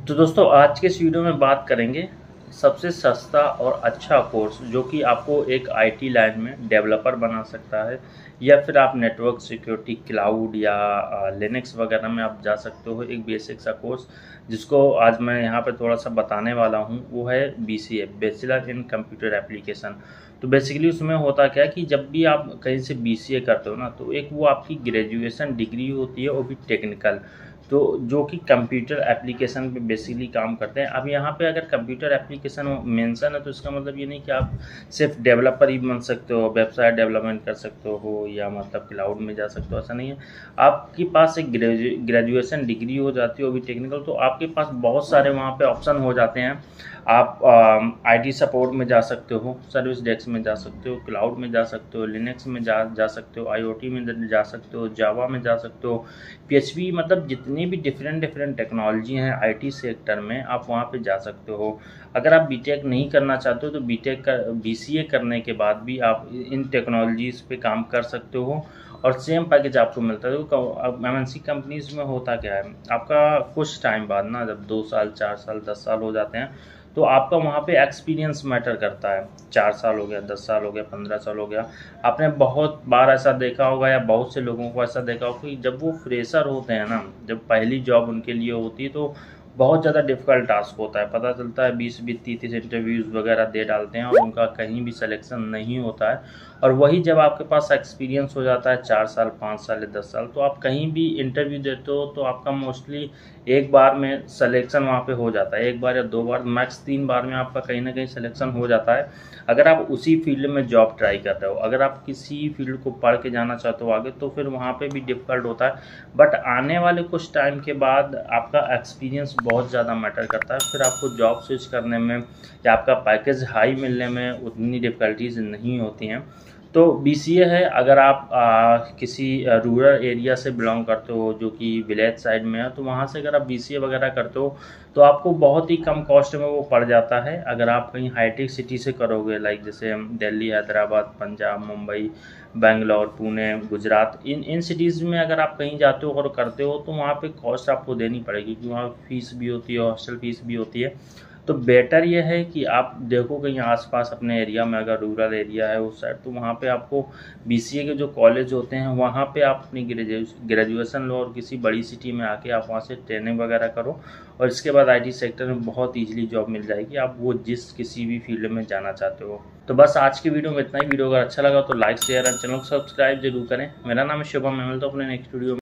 तो दोस्तों आज के इस वीडियो में बात करेंगे सबसे सस्ता और अच्छा कोर्स जो कि आपको एक आईटी लाइन में डेवलपर बना सकता है, या फिर आप नेटवर्क सिक्योरिटी, क्लाउड या लिनक्स वगैरह में आप जा सकते हो। एक बेसिक सा कोर्स जिसको आज मैं यहाँ पे थोड़ा सा बताने वाला हूँ वो है BCA, bachelor in computer application. तो बेसिकली उसमें होता क्या है कि जब भी आप कहीं से BCA करते हो ना, तो एक वो आपकी ग्रेजुएशन डिग्री होती है, वो भी टेक्निकल, तो जो कि कंप्यूटर एप्लीकेशन पे बेसिकली काम करते हैं। अब यहाँ पे अगर कंप्यूटर एप्लीकेशन मेंशन है तो इसका मतलब ये नहीं कि आप सिर्फ डेवलपर ही बन सकते हो, वेबसाइट डेवलपमेंट कर सकते हो या मतलब क्लाउड में जा सकते हो, ऐसा नहीं है। आपके पास एक ग्रेजुएशन डिग्री हो जाती है, वो भी टेक्निकल, तो आपके पास बहुत सारे वहाँ पे ऑप्शन हो जाते हैं। आप आईटी सपोर्ट में जा सकते हो, सर्विस डेस्क में जा सकते हो, क्लाउड में जा सकते हो, लिनक्स में जा सकते हो, आईओटी में जा सकते हो, जावा में जा सकते हो, PHP, मतलब जितनी भी डिफरेंट टेक्नोलॉजी हैं आईटी सेक्टर में आप वहाँ पे जा सकते हो। अगर आप बीटेक नहीं करना चाहते हो तो BCA करने के बाद भी आप इन टेक्नोलॉजीज़ पे काम कर सकते हो और सेम पैकेज आपको मिलता है। तो अब MNC कंपनीज में होता क्या है, आपका कुछ टाइम बाद ना, जब 2 साल 4 साल 10 साल हो जाते हैं, तो आपका वहाँ पे एक्सपीरियंस मैटर करता है। 4 साल हो गया, 10 साल हो गया, 15 साल हो गया। आपने बहुत बार ऐसा देखा होगा या बहुत से लोगों को ऐसा देखा होगा कि जब वो फ्रेशर होते हैं ना, जब पहली जॉब उनके लिए होती है, तो बहुत ज़्यादा डिफ़िकल्ट टास्क होता है। पता चलता है 20-20 30-30 इंटरव्यूज़ वगैरह दे डालते हैं और उनका कहीं भी सिलेक्शन नहीं होता है। और वही जब आपके पास एक्सपीरियंस हो जाता है 4 साल 5 साल या 10 साल, तो आप कहीं भी इंटरव्यू देते हो तो आपका मोस्टली एक बार में सिलेक्शन वहाँ पे हो जाता है। 1 बार या 2 बार, मैक्स 3 बार में आपका कहीं ना कहीं सिलेक्शन हो जाता है, अगर आप उसी फील्ड में जॉब ट्राई कर रहे हो। अगर आप किसी फील्ड को पढ़ के जाना चाहते हो आगे, तो फिर वहाँ पे भी डिफ़िकल्ट होता है। बट आने वाले कुछ टाइम के बाद आपका एक्सपीरियंस बहुत ज़्यादा मैटर करता है, फिर आपको जॉब स्विच करने में या आपका पैकेज हाई मिलने में उतनी डिफ़िकल्टीज नहीं होती हैं। तो BCA है, अगर आप किसी रूरल एरिया से बिलोंग करते हो जो कि विलेज साइड में है, तो वहाँ से अगर आप BCA वगैरह करते हो तो आपको बहुत ही कम कॉस्ट में वो पड़ जाता है। अगर आप कहीं हाईटेक सिटी से करोगे, लाइक जैसे दिल्ली, हैदराबाद, पंजाब, मुंबई, बेंगलोर, पुणे, गुजरात, इन सिटीज़ में अगर आप कहीं जाते हो और करते हो, तो वहाँ पे कॉस्ट आपको देनी पड़ेगी, क्योंकि वहाँ फीस भी होती है, हॉस्टल फीस भी होती है। तो बेटर ये है कि आप देखो कहीं आसपास अपने एरिया में, अगर रूरल एरिया है उस साइड, तो वहाँ पे आपको BCA के जो कॉलेज होते हैं वहाँ पे आप अपनी ग्रेजुएशन लो और किसी बड़ी सिटी में आके आप वहाँ से ट्रेनिंग वगैरह करो, और इसके बाद आईटी सेक्टर में बहुत ईजिली जॉब मिल जाएगी, आप वो किसी भी फील्ड में जाना चाहते हो। तो बस आज की वीडियो में इतना ही। वीडियो अगर अच्छा लगा तो लाइक शेयर और चैनल को सब्सक्राइब जरूर करें। मेरा नाम है शुभम, मैं मिलता हूँ अपने नेक्स्ट वीडियो में।